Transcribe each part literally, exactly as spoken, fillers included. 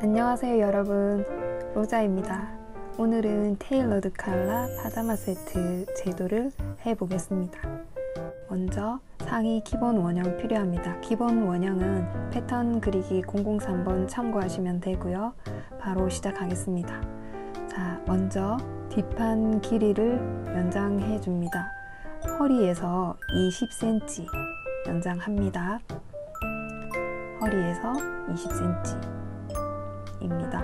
안녕하세요 여러분, 로자입니다. 오늘은 테일러드 컬러 파자마 세트 제도를 해보겠습니다. 먼저 상의 기본 원형 필요합니다. 기본 원형은 패턴 그리기 공공삼 번 참고하시면 되고요. 바로 시작하겠습니다. 자, 먼저 뒷판 길이를 연장해 줍니다. 허리에서 이십 센티미터 연장합니다. 허리에서 이십 센티미터 입니다.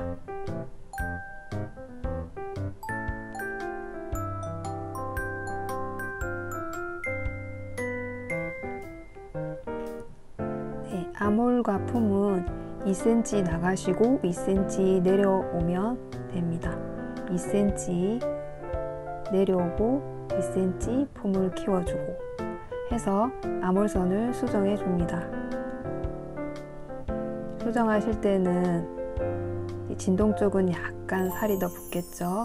네, 아몰과 품은 이 센티미터 나가시고 이 센티미터 내려오면 됩니다. 이 센티미터 내려오고 이 센티미터 품을 키워주고 해서 아몰선을 수정해 줍니다. 수정하실 때는 진동 쪽은 약간 살이 더 붙겠죠.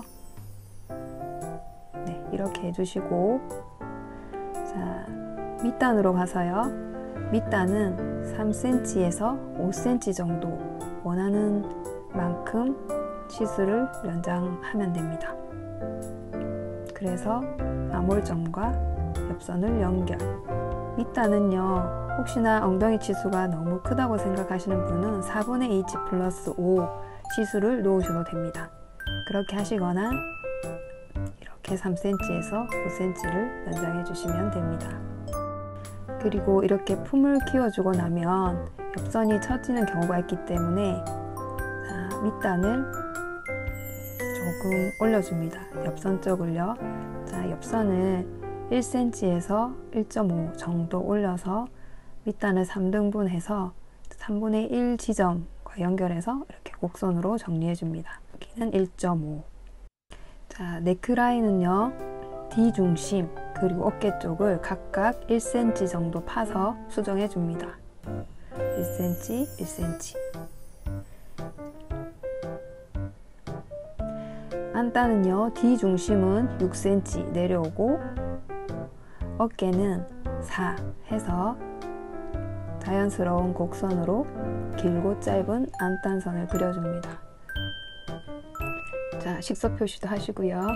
네, 이렇게 해주시고, 자, 밑단으로 가서요. 밑단은 삼 센티미터에서 오 센티미터 정도 원하는 만큼 치수를 연장하면 됩니다. 그래서 아몰점과 옆선을 연결. 밑단은요, 혹시나 엉덩이 치수가 너무 크다고 생각하시는 분은 사분의 이 치 플러스 오 치수를 놓으셔도 됩니다. 그렇게 하시거나 이렇게 삼 센티미터에서 오 센티미터를 연장해 주시면 됩니다. 그리고 이렇게 품을 키워주고 나면 옆선이 처지는 경우가 있기 때문에 자, 밑단을 조금 올려줍니다. 옆선 쪽을요. 자, 옆선을 일 센티미터에서 일 점 오 정도 올려서 밑단을 삼 등분해서 삼분의 일 지점과 연결해서 이렇게 곡선으로 정리해 줍니다. 여기는 일 점 오. 자, 네크라인은요, D 중심 그리고 어깨 쪽을 각각 일 센티미터 정도 파서 수정해 줍니다. 일 센티미터, 일 센티미터. 안단은요, D 중심은 육 센티미터 내려오고 어깨는 사 해서 자연스러운 곡선으로 길고 짧은 안단선을 그려줍니다. 자, 식서 표시도 하시고요.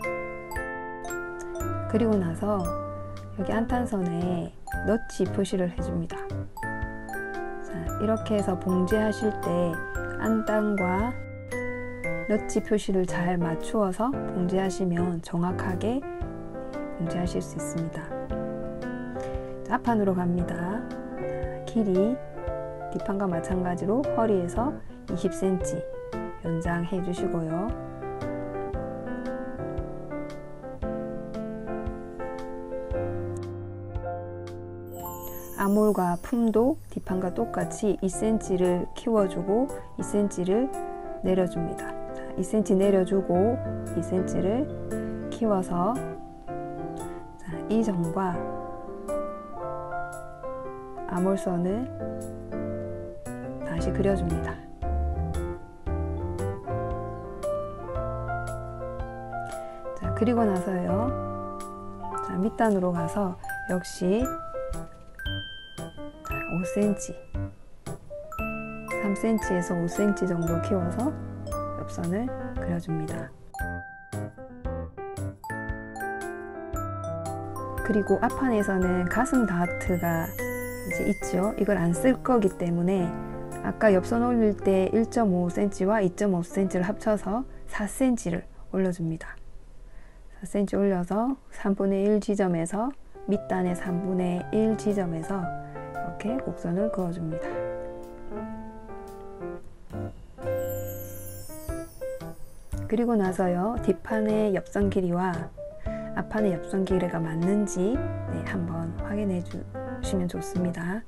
그리고 나서 여기 안단선에 너치 표시를 해줍니다. 자, 이렇게 해서 봉제하실 때 안단과 너치 표시를 잘 맞추어서 봉제하시면 정확하게 봉제하실 수 있습니다. 자, 앞판으로 갑니다. 길이 뒷판과 마찬가지로 허리에서 이십 센티미터 연장해 주시고요. 아몰과 품도 뒷판과 똑같이 이 센티미터를 키워주고 이 센티미터를 내려줍니다. 자, 이 센티미터 내려주고 이 센티미터를 키워서 자, 이 점과 아몰선을 다시 그려줍니다. 자, 그리고 나서요. 자, 밑단으로 가서 역시 오 센티미터, 삼 센티미터에서 오 센티미터 정도 키워서 옆선을 그려줍니다. 그리고 앞판에서는 가슴 다트가 이제 있죠. 이걸 안 쓸 거기 때문에 아까 옆선 올릴 때 일 점 오 센티미터와 이 점 오 센티미터를 합쳐서 사 센티미터를 올려줍니다. 사 센티미터 올려서 삼분의 일 지점에서 밑단의 삼분의 일 지점에서 이렇게 곡선을 그어줍니다. 그리고 나서요, 뒷판의 옆선 길이와 앞판의 옆선 길이가 맞는지 네, 한번 확인해 주시면 좋습니다.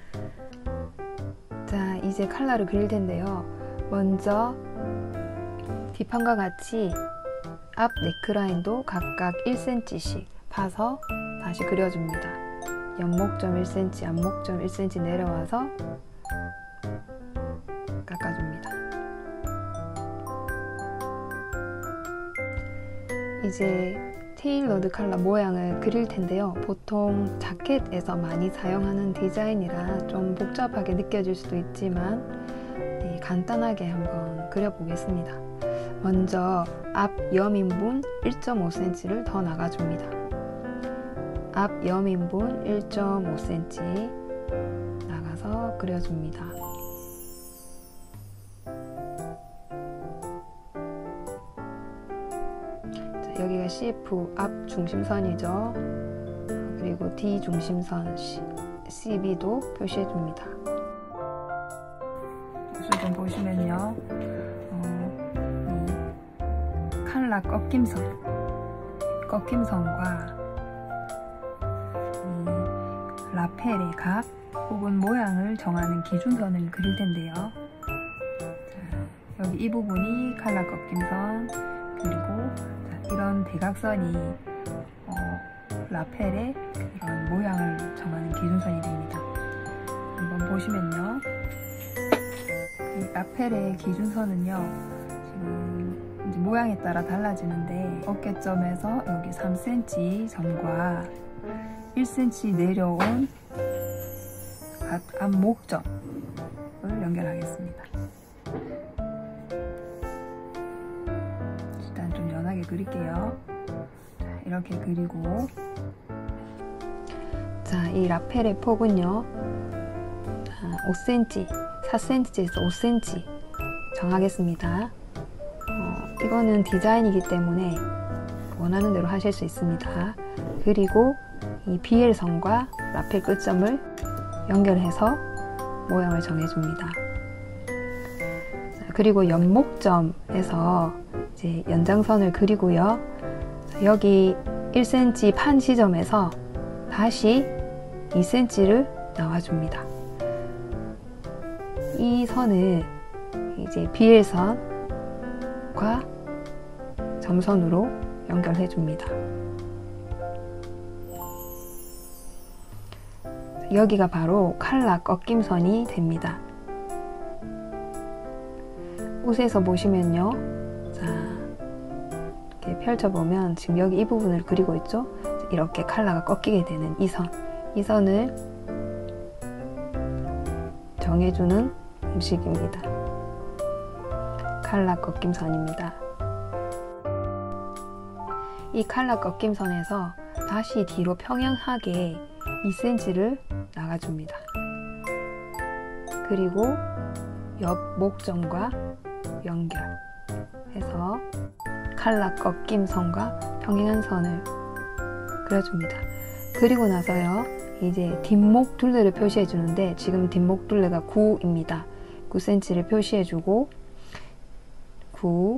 자, 이제 컬러를 그릴 텐데요. 먼저 뒷판과 같이 앞 네크라인도 각각 일 센티미터씩 파서 다시 그려줍니다. 옆목점 일 센티미터, 앞목점 일 센티미터 내려와서 깎아줍니다. 이제 테일러드 컬러 모양을 그릴 텐데요. 보통 자켓에서 많이 사용하는 디자인이라 좀 복잡하게 느껴질 수도 있지만 네, 간단하게 한번 그려보겠습니다. 먼저 앞 옆인분 일 점 오 센티미터를 더 나가줍니다. 앞 옆인분 일 점 오 센티미터 나가서 그려줍니다. 자, 여기가 씨에프 앞 중심선이죠. 그리고 D 중심선 씨비도 표시해줍니다. 요술 좀 보시면요, 어, 이 칼라 꺾임선, 꺾임선과 이 라펠의 각 혹은 모양을 정하는 기준선을 그릴 텐데요. 자, 여기 이 부분이 칼라 꺾임선, 그리고 자, 이런 대각선이 어, 라펠의 이런 모양을 정하는 기준선이 됩니다. 한번 보시면요, 이 라펠의 기준선은요, 지금 이제 모양에 따라 달라지는데 어깨점에서 여기 삼 센티미터 점과 일 센티미터 내려온 각 앞목점을 연결하겠습니다. 일단 좀 연하게 그릴게요. 자, 이렇게 그리고, 자, 이 라펠의 폭은요, 자, 오 센티미터, 사 센티미터에서 오 센티미터 정하겠습니다. 어, 이거는 디자인이기 때문에 원하는 대로 하실 수 있습니다. 그리고 이 비엘선과 라펠 끝점을 연결해서 모양을 정해줍니다. 자, 그리고 연목점에서 이제 연장선을 그리고요. 자, 여기 일 센티미터 판 지점에서 다시 이 센티미터를 나와줍니다. 이 선을 이제 비엘선과 점선으로 연결해 줍니다. 여기가 바로 칼라 꺾임선이 됩니다. 옷에서 보시면요, 자, 이렇게 펼쳐보면 지금 여기 이 부분을 그리고 있죠. 이렇게 칼라가 꺾이게 되는 이 선, 이 선을 정해주는 음식입니다. 칼라 꺾임선입니다. 이 칼라 꺾임선에서 다시 뒤로 평행하게 이 센티미터를 나가줍니다. 그리고 옆 목점과 연결해서 칼라 꺾임선과 평행한 선을 그려줍니다. 그리고 나서요, 이제 뒷목 둘레를 표시해 주는데 지금 뒷목 둘레가 구입니다. 구 센티미터를 표시해주고 구.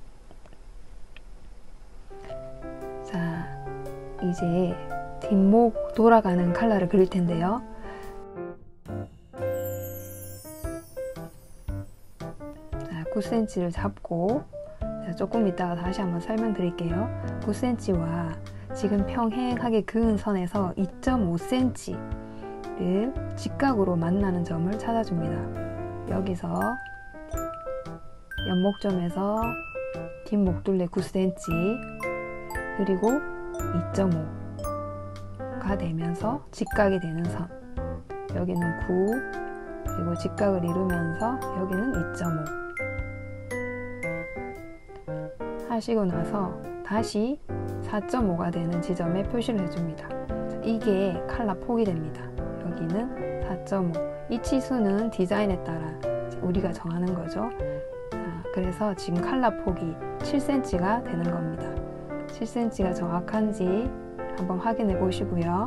자, 이제 뒷목 돌아가는 칼라를 그릴 텐데요. 자, 구 센티미터를 잡고, 자, 조금 이따가 다시 한번 설명드릴게요. 구 센티미터와 지금 평행하게 그은 선에서 이 점 오 센티미터를 직각으로 만나는 점을 찾아줍니다. 여기서 연목점에서 뒷목둘레 구 센티미터 그리고 이 점 오가 되면서 직각이 되는 선, 여기는 구, 그리고 직각을 이루면서 여기는 이 점 오 하시고 나서 다시 사 점 오가 되는 지점에 표시를 해줍니다. 자, 이게 칼라 폭이 됩니다. 여기는 사 점 오. 이 치수는 디자인에 따라 우리가 정하는 거죠. 자, 그래서 지금 칼라 폭이 칠 센티미터가 되는 겁니다. 칠 센티미터가 정확한지 한번 확인해 보시고요.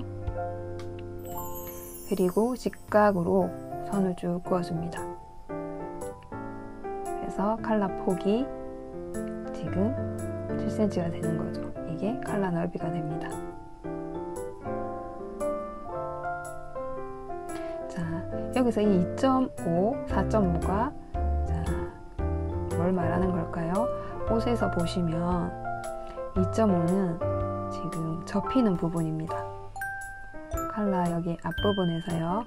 그리고 직각으로 선을 쭉 그어줍니다. 그래서 칼라 폭이 지금 칠 센티미터가 되는 거죠. 이게 칼라 넓이가 됩니다. 자, 여기서 이 이 점 오, 사 점 오가 자, 뭘 말하는 걸까요? 옷에서 보시면 이 점 오는 지금 접히는 부분입니다. 칼라 여기 앞부분에서요.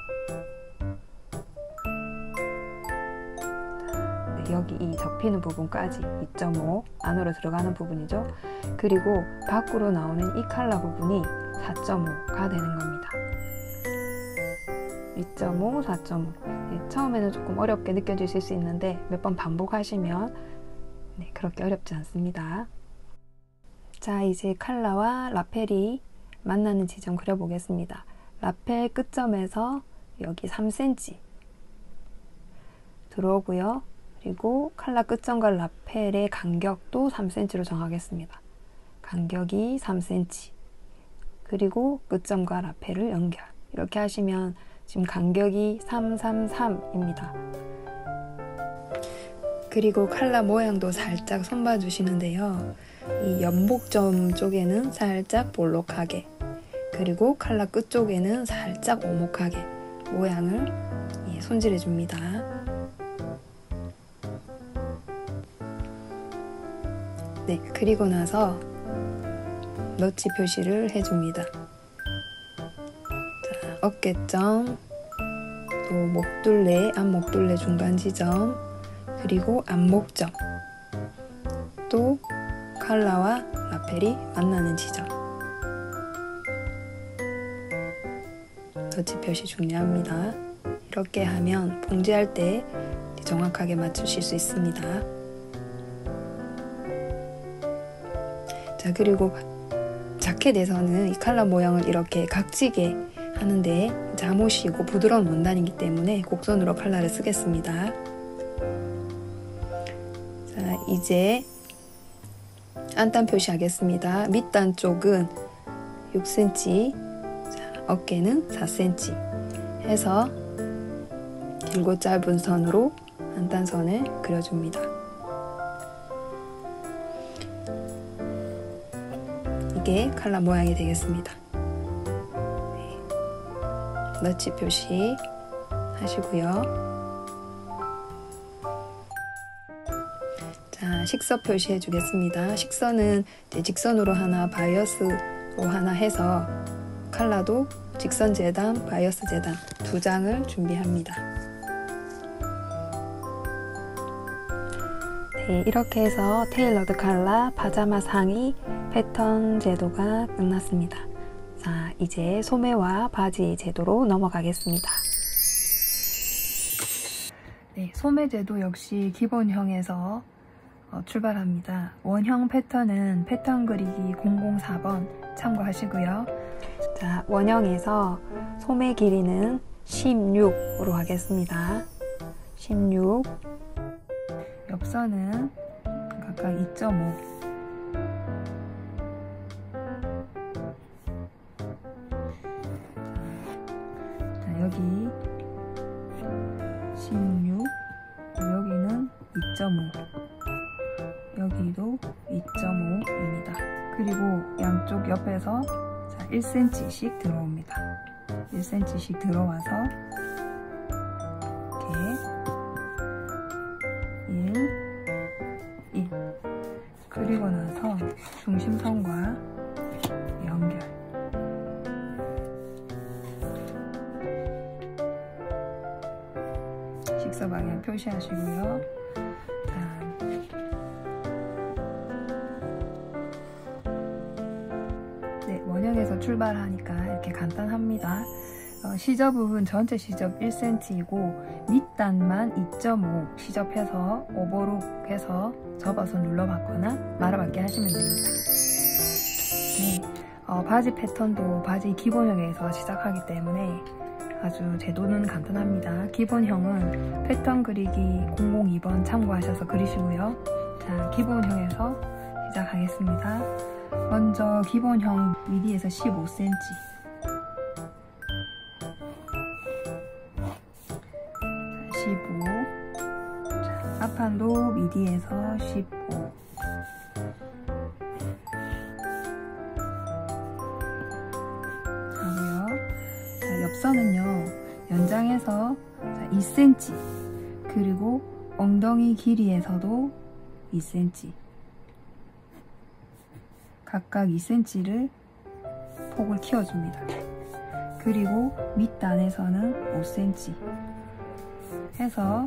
자, 네, 여기 이 접히는 부분까지 이 점 오 안으로 들어가는 부분이죠. 그리고 밖으로 나오는 이 칼라 부분이 사 점 오가 되는 겁니다. 이 점 오, 사 점 오. 네, 처음에는 조금 어렵게 느껴지실 수 있는데 몇 번 반복하시면 네, 그렇게 어렵지 않습니다. 자, 이제 칼라와 라펠이 만나는 지점 그려보겠습니다. 라펠 끝점에서 여기 삼 센티미터 들어오고요. 그리고 칼라 끝점과 라펠의 간격도 삼 센티미터로 정하겠습니다. 간격이 삼 센티미터. 그리고 끝점과 라펠을 연결. 이렇게 하시면 지금 간격이 삼, 삼, 삼입니다. 그리고 칼라 모양도 살짝 손봐 주시는데요. 이 연복점 쪽에는 살짝 볼록하게, 그리고 칼라 끝 쪽에는 살짝 오목하게 모양을 손질해 줍니다. 네, 그리고 나서 너치 표시를 해줍니다. 자, 어깨점, 또 목둘레, 앞목둘레 중간 지점, 그리고 앞목점, 또 칼라와 라펠이 만나는 지점. 너치 표시 중요합니다. 이렇게 하면 봉제할 때 정확하게 맞추실 수 있습니다. 자, 그리고 자켓에서는 이 칼라 모양을 이렇게 각지게 하는데 잠옷이고 부드러운 원단이기 때문에 곡선으로 칼라를 쓰겠습니다. 자, 이제 안단 표시하겠습니다. 밑단 쪽은 육 센티미터, 자, 어깨는 사 센티미터 해서 길고 짧은 선으로 안단선을 그려줍니다. 이게 칼라 모양이 되겠습니다. 네. 너치 표시 하시고요. 자, 식서 표시해 주겠습니다. 식선은 이제 직선으로 하나, 바이어스로 하나 해서 칼라도 직선 재단, 바이어스 재단 두 장을 준비합니다. 네, 이렇게 해서 테일러드 칼라 파자마 상의 패턴 제도가 끝났습니다. 자, 이제 소매와 바지 제도로 넘어가겠습니다. 네, 소매 제도 역시 기본형에서 어, 출발합니다. 원형 패턴은 패턴 그리기 공공사 번 참고하시고요. 자, 원형에서 소매 길이는 십육으로 하겠습니다. 십육. 옆선은 각각 이 점 오. 자, 여기 십육, 여기는 이 점 오. 여기도 이 점 오입니다. 그리고 양쪽 옆에서 자, 일 센티미터씩 들어옵니다. 일 센티미터씩 들어와서 이렇게 일, 일. 그리고 나서 중심선과 연결. 식서 방향 표시하시고요. 자, 네, 원형에서 출발하니까 이렇게 간단합니다. 어, 시접은 전체 시접 일 센티미터이고 밑단만 이 점 오 시접해서 오버룩 해서 접어서 눌러받거나 말아받게 하시면 됩니다. 네, 어, 바지 패턴도 바지 기본형에서 시작하기 때문에 아주 제도는 간단합니다. 기본형은 패턴 그리기 공공이 번 참고하셔서 그리시고요. 자, 기본형에서 시작하겠습니다. 먼저 기본형 미디에서 십오 센티미터, 십오. 자, 앞판도 미디에서 십오. 하고요. 자, 옆선은요, 연장해서 이 센티미터, 그리고 엉덩이 길이에서도 이 센티미터, 각각 이 센티미터를 폭을 키워줍니다. 그리고 밑단에서는 오 센티미터 해서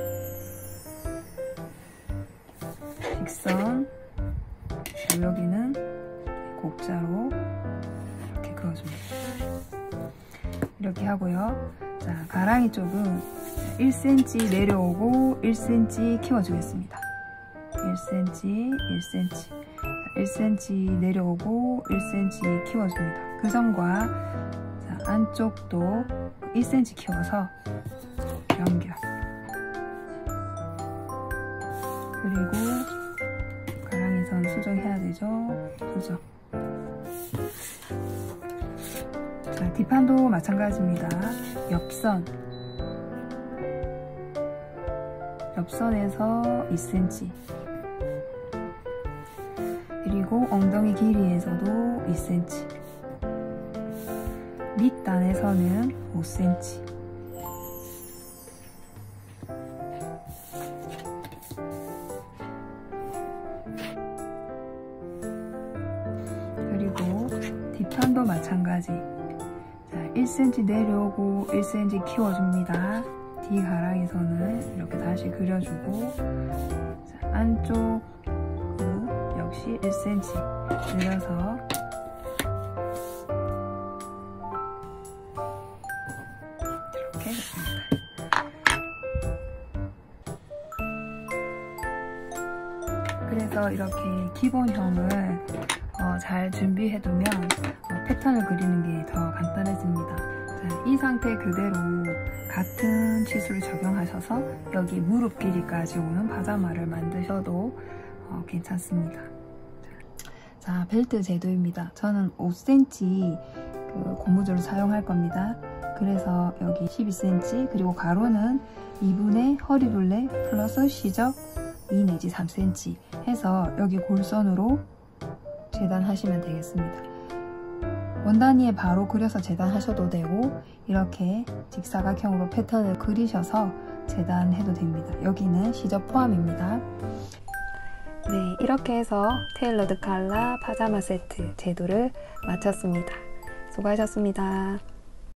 직선, 여기는 곡자로 이렇게 그어줍니다. 이렇게 하고요. 자, 가랑이 쪽은 일 센티미터 내려오고 일 센티미터 키워주겠습니다. 일 센티미터, 일 센티미터, 일 센티미터 내려오고 일 센티미터 키워줍니다. 그 점과 자, 안쪽도 일 센티미터 키워서 연결. 그리고 가랑이선 수정해야 되죠. 수정. 자, 뒷판도 마찬가지입니다. 옆선. 옆선에서 이 센티미터. 그리고 엉덩이 길이에서도 이 센티미터. 밑단에서는 오 센티미터. 그리고 뒷판도 마찬가지. 자, 일 센티미터 내려오고 일 센티미터 키워줍니다. 뒤 가랑이선을 이렇게 다시 그려주고, 자, 안쪽 역시 일 센티미터 내려서 이렇게 했습니다. 그래서 이렇게 기본형을 어, 잘 준비해두면 어, 패턴을 그리는 게 더 간단해집니다. 자, 이 상태 그대로 같은 치수를 적용하셔서 여기 무릎 길이까지 오는 파자마를 만드셔도 어, 괜찮습니다. 자, 벨트 제도입니다. 저는 오 센티미터 그 고무줄을 사용할 겁니다. 그래서 여기 십이 센티미터, 그리고 가로는 이분의 허리둘레 플러스 시접 이 내지 삼 센티미터 해서 여기 골선으로 재단하시면 되겠습니다. 원단위에 바로 그려서 재단하셔도 되고, 이렇게 직사각형으로 패턴을 그리셔서 재단해도 됩니다. 여기는 시접 포함입니다. 네, 이렇게 해서 테일러드 칼라 파자마 세트 제도를 마쳤습니다. 수고하셨습니다.